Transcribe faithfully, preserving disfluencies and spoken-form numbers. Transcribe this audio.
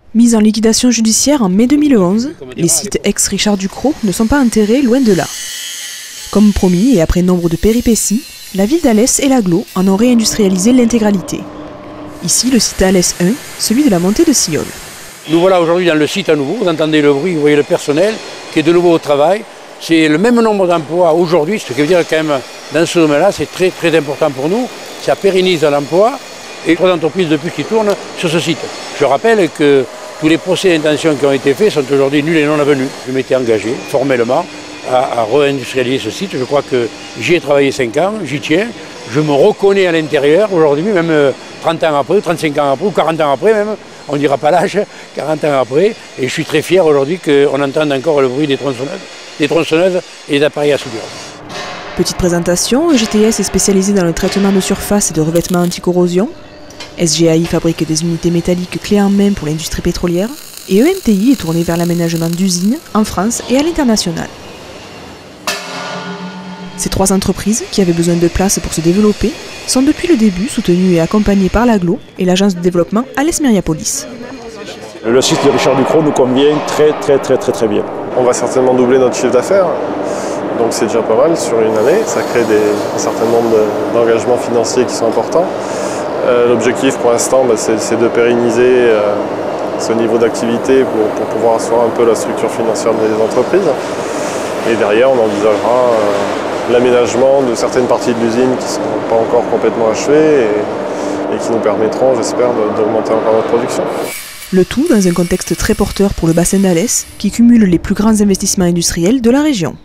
Mis en liquidation judiciaire en mai deux mille onze, les sites ex-Richard Ducrot ne sont pas enterrés, loin de là. Comme promis et après nombre de péripéties, la ville d'Alès et l'Aglo en ont réindustrialisé l'intégralité. Ici, le site Alès un, celui de la montée de Sillol. Nous voilà aujourd'hui dans le site à nouveau, vous entendez le bruit, vous voyez le personnel qui est de nouveau au travail. C'est le même nombre d'emplois aujourd'hui, ce qui veut dire quand même dans ce domaine-là, c'est très très important pour nous. Ça pérennise l'emploi et trois entreprises de plus qui tournent sur ce site. Je rappelle que tous les procès d'intention qui ont été faits sont aujourd'hui nuls et non avenus. Je m'étais engagé formellement à, à réindustrialiser ce site. Je crois que j'y ai travaillé cinq ans, j'y tiens. Je me reconnais à l'intérieur aujourd'hui, même trente ans après, trente-cinq ans après, ou quarante ans après même. On ne dira pas l'âge, quarante ans après. Et je suis très fier aujourd'hui qu'on entende encore le bruit des tronçonneuses, des tronçonneuses et des appareils à soudure. Petite présentation, E G T S est spécialisé dans le traitement de surface et de revêtement anti-corrosion. S G A I fabrique des unités métalliques clés en main pour l'industrie pétrolière. Et E M T I est tourné vers l'aménagement d'usines en France et à l'international. Ces trois entreprises, qui avaient besoin de place pour se développer, sont depuis le début soutenues et accompagnées par l'Aglo et l'agence de développement Alès Mériapolis. Le site de Richard Ducrot nous convient très très très très très bien. On va certainement doubler notre chiffre d'affaires, donc c'est déjà pas mal sur une année. Ça crée des, un certain nombre d'engagements financiers qui sont importants. Euh, L'objectif pour l'instant, bah, c'est de pérenniser euh, ce niveau d'activité pour, pour pouvoir asseoir un peu la structure financière des entreprises. Et derrière, on envisagera euh, l'aménagement de certaines parties de l'usine qui ne sont pas encore complètement achevées et, et qui nous permettront, j'espère, d'augmenter encore notre production. Le tout dans un contexte très porteur pour le bassin d'Alès, qui cumule les plus grands investissements industriels de la région.